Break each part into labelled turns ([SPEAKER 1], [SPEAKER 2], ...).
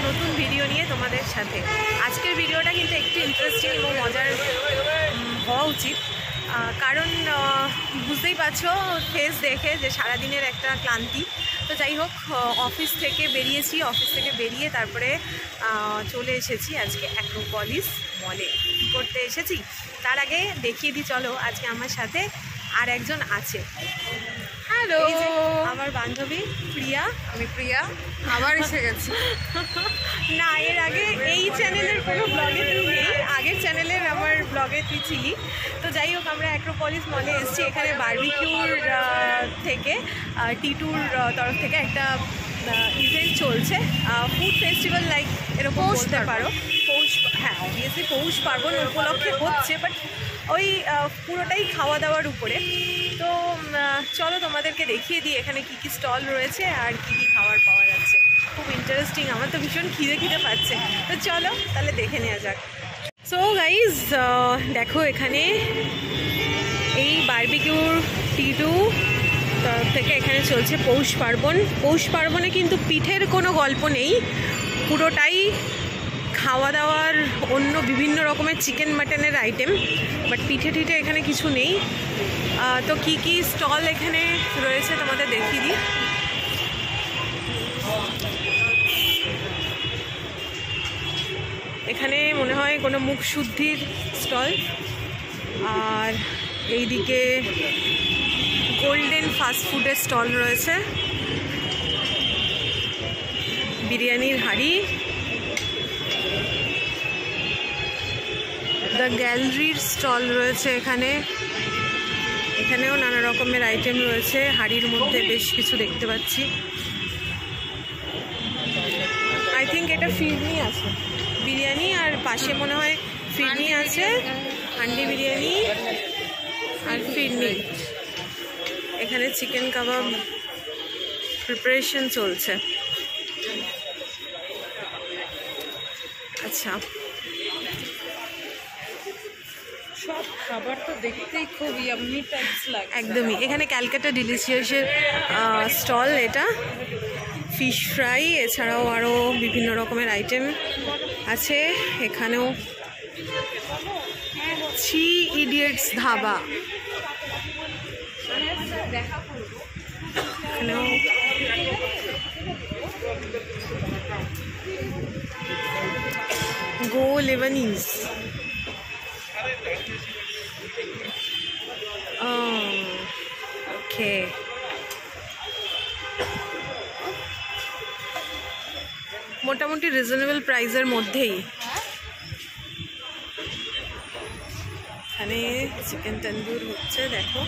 [SPEAKER 1] নতুন ভিডিও নিয়ে তোমাদের সাথে। আজকের ভিডিওটা কিন্তু একটু ইন্টারেস্টিং এবং মজার হওয়া উচিত, কারণ বুঝতেই পারছো ফেস দেখে যে সারাদিনের একটা ক্লান্তি। তো যাই হোক, অফিস থেকে বেরিয়ে তারপরে চলে এসেছি আজকে অ্যাক্রোপলিস মলে। কী করতে এসেছি তার আগে দেখিয়ে দিই, চলো। আজকে আমার সাথে আর একজন আছে। হ্যালো, আমার বান্ধবী প্রিয়া। আমি প্রিয়া, আবার এসে গেছি। না, এর আগে এই চ্যানেলের কোনো ব্লগে তুই নেই, আগের চ্যানেলের আমার ব্লগে তুই ছিলি। তো যাই হোক, আমরা অ্যাক্রোপলিস মলে এসেছি। এখানে বারবিকিউর থেকে টিটুর তরফ থেকে একটা ইভেন্ট চলছে, ফুড ফেস্টিভ্যাল লাইক এরকম বলতে পারো। হ্যাঁ, অবভিয়াসলি পৌষ পার্বণ উপলক্ষে হচ্ছে, বাট ওই পুরোটাই খাওয়া দাওয়ার উপরে। তো চলো তোমাদেরকে দেখিয়ে দিই এখানে কী কী স্টল রয়েছে আর কী কী খাবার পাওয়া যাচ্ছে। খুব ইন্টারেস্টিং, আমার তো ভীষণ খিদে পাচ্ছে। তো চলো তাহলে দেখে নেওয়া যাক। সো গাইজ, দেখো এখানে এই বারবিকিউর টিটু তরফ থেকে এখানে চলছে পৌষ পার্বণ। পৌষ পার্বণে কিন্তু পিঠের কোনো গল্প নেই, পুরোটাই খাওয়া দাওয়ার অন্য বিভিন্ন রকমের চিকেন মাটনের আইটেম, বাট পিঠে টিঠে এখানে কিছু নেই। তো কি কি স্টল এখানে রয়েছে তোমাদের দেখিয়ে দিই। এখানে মনে হয় কোনো মুখ শুদ্ধির স্টল, আর এইদিকে গোল্ডেন ফাস্টফুডের স্টল রয়েছে, বিরিয়ানির হাঁড়ি, দ্য গ্যালারির স্টল রয়েছে এখানেও নানা রকমের আইটেম রয়েছে। হাঁড়ির মধ্যে বেশ কিছু দেখতে পাচ্ছি। আই থিঙ্ক এটা ফিরনি আছে, বিরিয়ানি, আর পাশে মনে হয় ফিরনি আছে, হান্ডি বিরিয়ানি আর ফিরনি। এখানে চিকেন কাবাব প্রিপারেশন চলছে। আচ্ছা, সব খাবার তো দেখতেই খুব ইয়াম্মি টাইপস লাগে একদমই। এখানে ক্যালকাটা ডিলিশিয়াসের স্টল, এটা ফিশ ফ্রাই, এছাড়াও আরও বিভিন্ন রকমের আইটেম আছে। এখানেও থ্রি ইডিয়টস ধাবা, এখানেও গো লেবানিজ। ওকে, মোটামুটি রিজনেবল প্রাইসের মধ্যেই। এখানে চিকেন তন্দুর হচ্ছে, দেখো।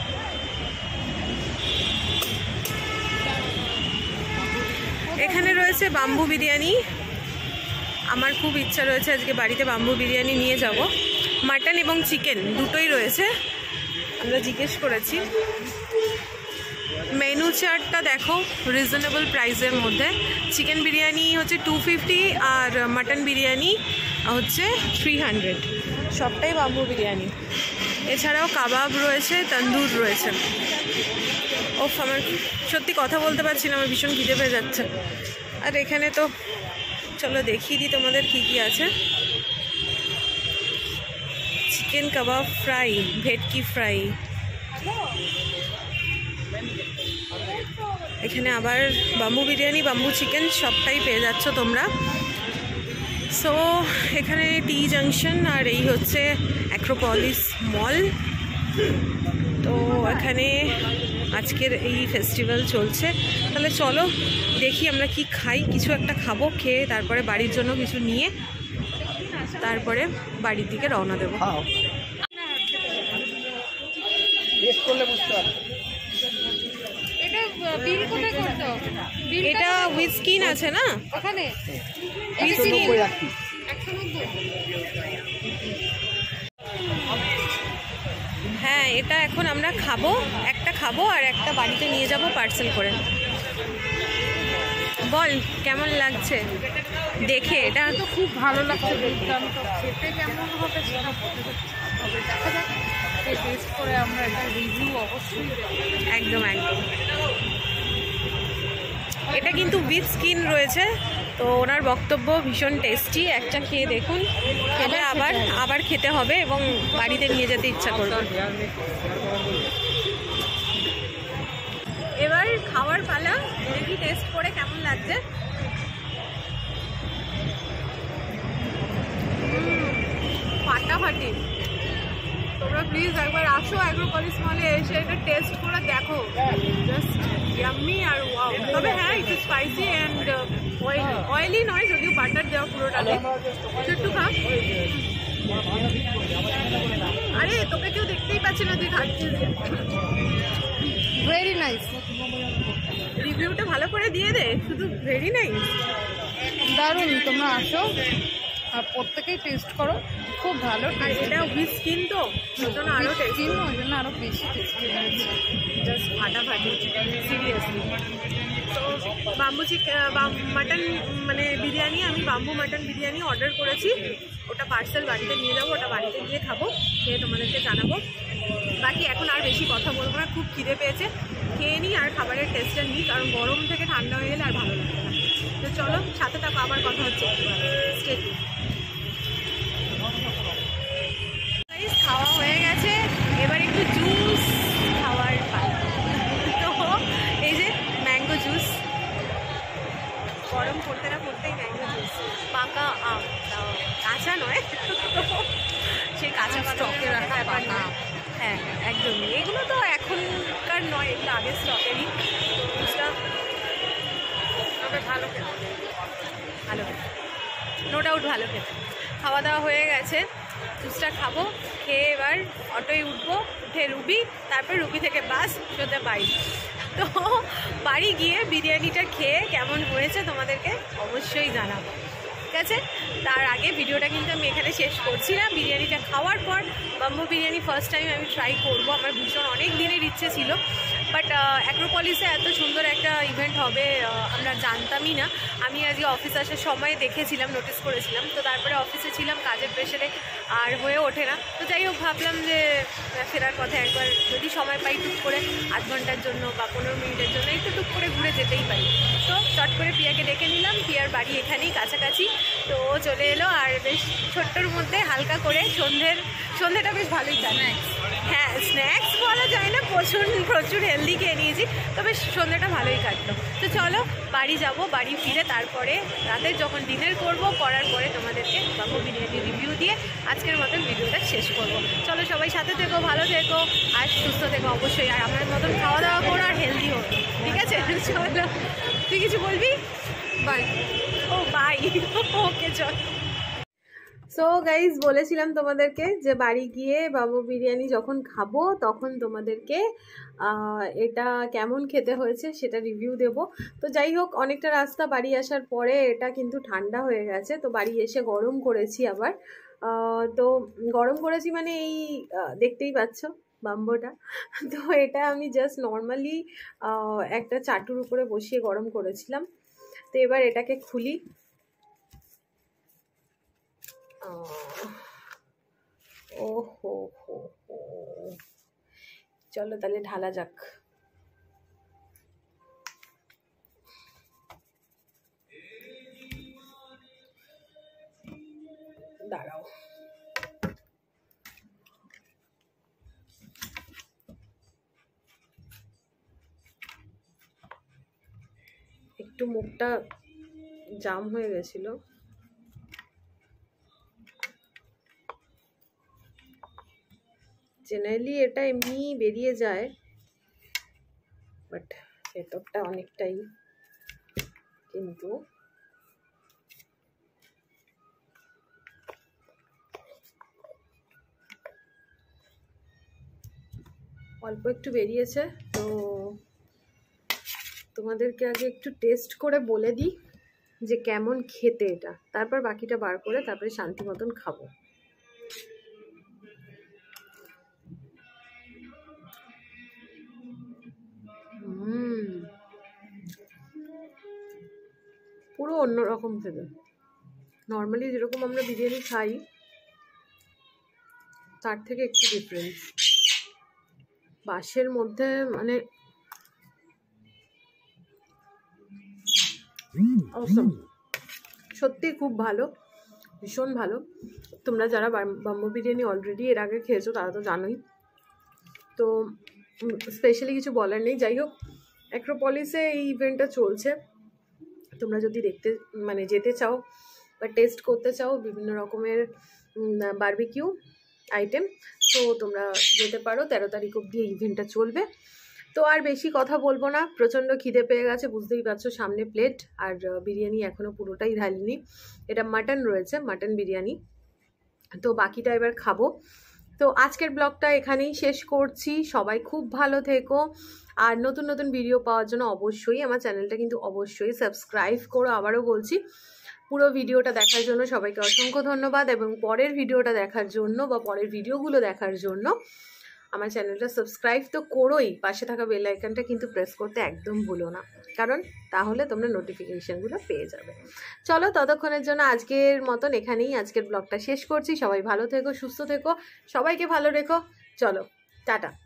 [SPEAKER 1] এখানে রয়েছে বাম্বু বিরিয়ানি। আমার খুব ইচ্ছা রয়েছে আজকে বাড়িতে বাম্বু বিরিয়ানি নিয়ে যাব। মাটন এবং চিকেন দুটোই রয়েছে, আমরা জিজ্ঞেস করেছি। মেনু চার্টটা দেখো, রিজনেবল প্রাইসের মধ্যে। চিকেন বিরিয়ানি হচ্ছে 250 আর মাটন বিরিয়ানি হচ্ছে 300, সবটাই বাম্বু বিরিয়ানি। এছাড়াও কাবাব রয়েছে, তন্দুর রয়েছে। ওফ, আমার সত্যি কথা বলতে পারছি না, আমার ভীষণ খিদে পেয়ে যাচ্ছে। আর এখানে তো চলো দেখিয়ে দিই তোমাদের কি কি আছে। চিকেন কাবাব ফ্রাই, ভেটকি ফ্রাই। এখানে আবার বাম্বু বিরিয়ানি, বাম্বু চিকেন সবটাই পেয়ে যাচ্ছ তোমরা। সো এখানে টি জাংশন, আর এই হচ্ছে অ্যাক্রোপলিস মল। তো এখানে আজকের এই ফেস্টিভ্যাল চলছে। তাহলে চলো দেখি আমরা কি খাই, কিছু একটা খাবো, খেয়ে তারপরে বাড়ির জন্য কিছু নিয়ে তারপরে বাড়ির দিকে রওনা দেবো। এটা উইস্কিন আছে না ওখানে, হ্যাঁ এটা এখন আমরা খাবো, একটা খাবো আর একটা বাড়িতে নিয়ে যাব পার্সেল করে। বল কেমন লাগছে দেখে? এটা তো খুব ভালো লাগছে, খেতে কেমন হবে সেটা দেখা যাক, টেস্ট করে আমরা এটা রিভিউ অবশ্যই একদম। এটা কিন্তু উইথ স্কিন রয়েছে, তো ওনার বক্তব্য ভীষণ টেস্টি, একটা খেয়ে দেখুন, খেলে আবার খেতে হবে এবং বাড়িতে নিয়ে যেতে ইচ্ছা করবে। এবার খাওয়ার পালা, দেখি টেস্ট করে কেমন লাগছে। ফাটাফাটি। তোমরা প্লিজ একবার আসো অ্যাগ্রোপলিস মলে, এসে এটা টেস্ট করে দেখো, জাস্ট ইয়াম্মি আর ওয়াও। তবে হ্যাঁ, একটু স্পাইসি অ্যান্ড অয়েলি নয়, যদিও বাটার দেওয়া পুরোটাতে। একটু খা। আরে তোকে কেউ দেখতেই পাচ্ছে না, তুই খাচ্ছিস। Very nice. রিভিউটা ভালো করে দিয়ে দে, শুধু ভেরি নাইস।
[SPEAKER 2] দারুণ, তোমরা আসো আর প্রত্যেকেই টেস্ট করো, খুব ভালো।
[SPEAKER 1] আর এটা উইথ স্কিন, তো ওই জন্য আরও
[SPEAKER 2] স্কিন, ওই জন্য আরও বেশি টেস্টি হয়েছে।
[SPEAKER 1] জাস্ট ফাটাফাটি, সিরিয়াসলি। তো বাম্বু মাটন মানে বিরিয়ানি, আমি বাম্বু মাটন বিরিয়ানি অর্ডার করেছি। ওটা পার্সেল বাড়িতে নিয়ে যাবো, ওটা বাড়িতে গিয়ে খাবো, খেয়ে তোমাদেরকে জানাবো। বাকি এখন আর বেশি কথা বলবো না, খুব খিদে পেয়েছে, খেয়ে নিই আর খাবারের টেস্টটা নিই, কারণ গরম থেকে ঠান্ডা হয়ে গেলে আর ভালো লাগবে না। তো চলো, সাথে থাকো, আবার কথা হচ্ছে। খাওয়া হয়ে গেছে, এবার একটু জুস খাওয়ার পালা। তো এই যে ম্যাঙ্গো জুস, গরম পড়তে না পড়তেই ম্যাঙ্গো জুস, পাকা আম, কাঁচা নয়, সেই কাঁচা স্টকে রাখা ব্যাপার না। হ্যাঁ একদমই, এগুলো তো এখনকার নয়, এগুলো আগের স্টকেরই। জুসটা ভালো খেতে, ভালো খেতে, নো ডাউট ভালো খেতে। খাওয়া দাওয়া হয়ে গেছে, জুসটা খাবো, খেয়ে এবার অটোয় উঠবো, উঠে রুবি, তারপর রুবি থেকে বাস, সোজা বাড়ি। তো বাড়ি গিয়ে বিরিয়ানিটা খেয়ে কেমন হয়েছে তোমাদেরকে অবশ্যই জানাবো, ঠিক আছে? তার আগে ভিডিওটা কিন্তু আমি এখানে শেষ করছি না। বিরিয়ানিটা খাওয়ার পর, বাম্বু বিরিয়ানি ফার্স্ট টাইম আমি ট্রাই করবো, আমার ভীষণ অনেক দিনের ইচ্ছে ছিল, বাট অ্যাগ্রোপলিসে এত সুন্দর একটা ইভেন্ট হবে আমরা জানতামই না। আমি আজকে অফিস আসার সময় দেখেছিলাম, নোটিস করেছিলাম, তো তারপরে অফিসে ছিলাম, কাজের প্রেশারে আর হয়ে ওঠে না। তো যাই হোক, ভাবলাম যে ফেরার পথে একবার যদি সময় পাই, টুক করে আধ ঘন্টার জন্য বা 15 মিনিটের জন্য একটু টুক করে ঘুরে যেতেই পারি। তো চট করে পিয়াকে ডেকে নিলাম, পিয়ার বাড়ি এখানেই কাছাকাছি, তো ও চলে এলো। আর বেশ ছোট্টর মধ্যে হালকা করে সন্ধ্যেটা বেশ ভালোই কাটে। হ্যাঁ, স্ন্যাক্স বলা যায় না, প্রচুর হেলদি খেয়ে নিয়েছি, তবে সন্ধ্যেটা ভালোই কাটলো। তো চলো বাড়ি যাব, বাড়ি ফিরে তারপরে রাতে যখন ডিনার করার পরে তোমাদেরকে বাম্বু বিরিয়ানি রিভিউ দিয়ে আজকের মতন ভিডিওটা শেষ করবো। চলো সবাই সাথে থেকো, ভালো থেকো আর সুস্থ থেকো অবশ্যই, আর আমার মতন খাওয়া দাওয়া করো আর হেলদি হোক, ঠিক আছে? চলো, তুই কিছু বলবি? বাই। ও বাই, ওকে চল। সো গাইজ, বলেছিলাম তোমাদেরকে যে বাড়ি গিয়ে বাবু বিরিয়ানি যখন খাবো তখন তোমাদেরকে এটা কেমন খেতে হয়েছে সেটা রিভিউ দেব। তো যাই হোক, অনেকটা রাস্তা বাড়ি আসার পরে এটা কিন্তু ঠান্ডা হয়ে গেছে, তো বাড়ি এসে গরম করেছি আবার। তো গরম করেছি মানে এই দেখতেই পাচ্ছ বাম্বোটা, তো এটা আমি জাস্ট নর্মালি একটা চাটুর উপরে বসিয়ে গরম করেছিলাম। তো এবার এটাকে খুলি। ও হো হো হো, চলো তাহলে ঢালা যাক। দাঁড়াও, একটু মুখটা জাম হয়ে গেছিল। জেনারেলি এটা এমনি বেরিয়ে যায়, বাট ভেতরটা অনেকটাই, কিন্তু অল্প একটু বেরিয়েছে। তো তোমাদেরকে আগে একটু টেস্ট করে বলে দিই যে কেমন খেতে এটা, তারপর বাকিটা বার করে তারপরে শান্তি মতন খাবো। পুরো অন্যরকম খেতে, নর্মালি যেরকম আমরা বিরিয়ানি খাই তার থেকে একটু ডিফারেন্স। বাঁশের মধ্যে মানে অসম, সত্যি খুব ভালো, ভীষণ ভালো। তোমরা যারা বাম্বু বিরিয়ানি অলরেডি এর আগে খেয়েছো তারা তো জানোই, তো স্পেশালি কিছু বলার নেই। যাই হোক, অ্যাক্রোপলিসে এই ইভেন্টটা চলছে, তোমরা যদি দেখতে মানে যেতে চাও বা টেস্ট করতে চাও বিভিন্ন রকমের বারবিকিউ আইটেম, তো তোমরা যেতে পারো। 13 তারিখ অবধি এই ইভেন্টটা চলবে। তো আর বেশি কথা বলবো না, প্রচণ্ড খিদে পেয়ে গেছে, বুঝতেই পারছো সামনে প্লেট, আর বিরিয়ানি এখনও পুরোটাই ঢালিনি। এটা মাটন রয়েছে, মাটন বিরিয়ানি, তো বাকিটা এবার খাবো। তো আজকের ব্লগটা এখানেই শেষ করছি। সবাই খুব ভালো থেকো, আর নতুন নতুন ভিডিও পাওয়ার জন্য অবশ্যই আমার চ্যানেলটা কিন্তু অবশ্যই সাবস্ক্রাইব করো। আবারও বলছি, পুরো ভিডিওটা দেখার জন্য সবাইকে অসংখ্য ধন্যবাদ, এবং পরের ভিডিওটা দেখার জন্য বা পরের ভিডিওগুলো দেখার জন্য আমার চ্যানেলটা সাবস্ক্রাইব তো করোই, পাশে থাকা বেল আইকনটা কিন্তু প্রেস করতে একদম ভুলো না, কারণ তাহলে তোমরা নোটিফিকেশানগুলো পেয়ে যাবে। চলো, ততক্ষণের জন্য আজকের মতন এখানেই আজকের ব্লগটা শেষ করছি। সবাই ভালো থেকো, সুস্থ থেকো, সবাইকে ভালো রেখো। চলো, টাটা।